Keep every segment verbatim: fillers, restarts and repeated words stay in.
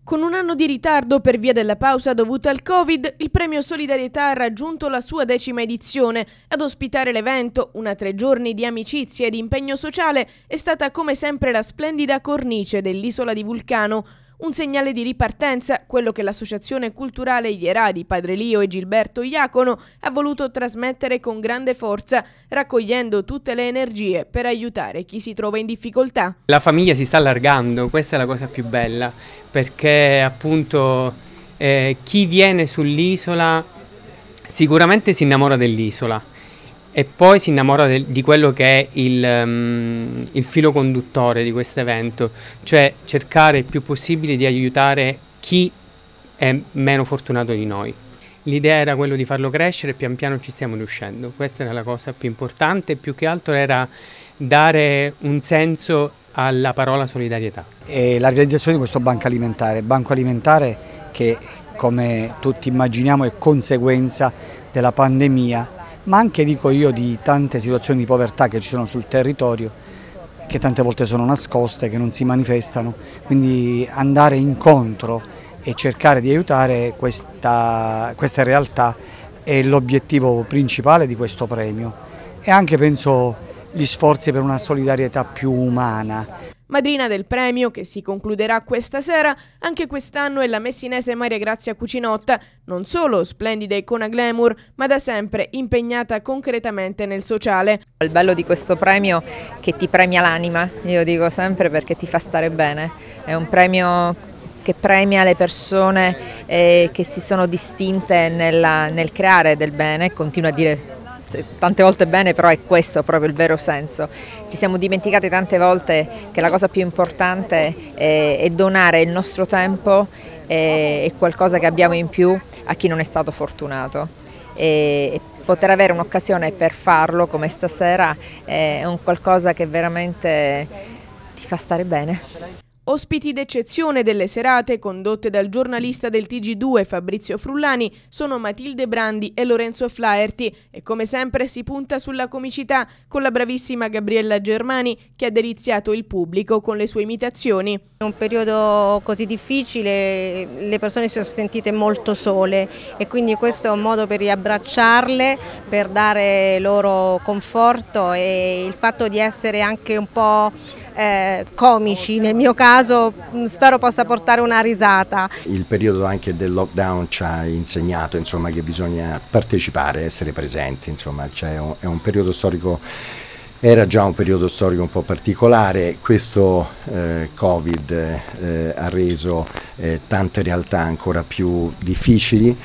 Con un anno di ritardo per via della pausa dovuta al Covid, il Premio Solidarietà ha raggiunto la sua decima edizione. Ad ospitare l'evento, una tre giorni di amicizia e di impegno sociale, è stata come sempre la splendida cornice dell'isola di Vulcano. Un segnale di ripartenza, quello che l'associazione culturale Ierà di Padre Lio e Gilberto Iacono ha voluto trasmettere con grande forza, raccogliendo tutte le energie per aiutare chi si trova in difficoltà. La famiglia si sta allargando, questa è la cosa più bella, perché appunto eh, chi viene sull'isola sicuramente si innamora dell'isola e poi si innamora del, di quello che è il, um, il filo conduttore di questo evento, cioè cercare il più possibile di aiutare chi è meno fortunato di noi. L'idea era quello di farlo crescere e pian piano ci stiamo riuscendo. Questa era la cosa più importante, più che altro era dare un senso alla parola solidarietà. E la realizzazione di questo banco alimentare, banco alimentare che come tutti immaginiamo è conseguenza della pandemia, ma anche, dico io, di tante situazioni di povertà che ci sono sul territorio, che tante volte sono nascoste, che non si manifestano, quindi andare incontro e cercare di aiutare questa, queste realtà è l'obiettivo principale di questo premio e anche, penso, gli sforzi per una solidarietà più umana. Madrina del premio, che si concluderà questa sera, anche quest'anno è la messinese Maria Grazia Cucinotta, non solo splendida icona glamour, ma da sempre impegnata concretamente nel sociale. Il bello di questo premio è che ti premia l'anima, io dico sempre, perché ti fa stare bene. È un premio che premia le persone eh, che si sono distinte nella, nel creare del bene, continua a dire tante volte bene, però è questo proprio il vero senso. Ci siamo dimenticati tante volte che la cosa più importante è, è donare il nostro tempo e, e qualcosa che abbiamo in più a chi non è stato fortunato. E, e poter avere un'occasione per farlo come stasera è un qualcosa che veramente ti fa stare bene. Ospiti d'eccezione delle serate, condotte dal giornalista del T G due Fabrizio Frullani, sono Matilde Brandi e Lorenzo Flaherty e come sempre si punta sulla comicità con la bravissima Gabriella Germani che ha deliziato il pubblico con le sue imitazioni. In un periodo così difficile le persone si sono sentite molto sole e quindi questo è un modo per riabbracciarle, per dare loro conforto e il fatto di essere anche un po' Eh, comici, nel mio caso spero possa portare una risata. Il periodo anche del lockdown ci ha insegnato, insomma, che bisogna partecipare, essere presenti, insomma, cioè, è un periodo storico, era già un periodo storico un po' particolare, questo eh, Covid eh, ha reso eh, tante realtà ancora più difficili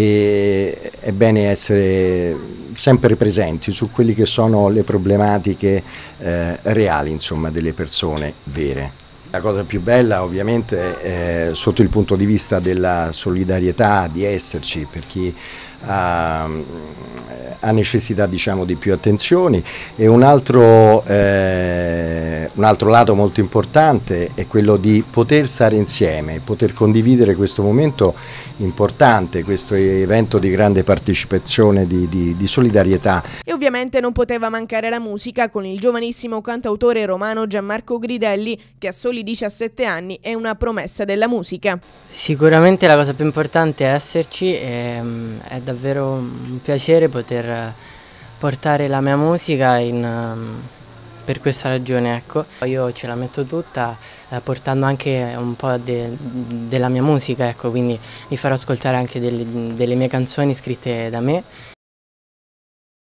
e è bene essere sempre presenti su quelle che sono le problematiche eh, reali, insomma, delle persone vere. La cosa più bella ovviamente è sotto il punto di vista della solidarietà, di esserci per chi ha, ha necessità, diciamo, di più attenzioni, e un altro, eh, un altro lato molto importante è quello di poter stare insieme, poter condividere questo momento importante, questo evento di grande partecipazione, di, di, di solidarietà. E ovviamente non poteva mancare la musica con il giovanissimo cantautore romano Gianmarco Gridelli che a soli diciassette anni è una promessa della musica. Sicuramente la cosa più importante è esserci e è davvero un piacere poter portare la mia musica in, per questa ragione, ecco. Io ce la metto tutta eh, portando anche un po' de, della mia musica, ecco, quindi vi farò ascoltare anche delle, delle mie canzoni scritte da me.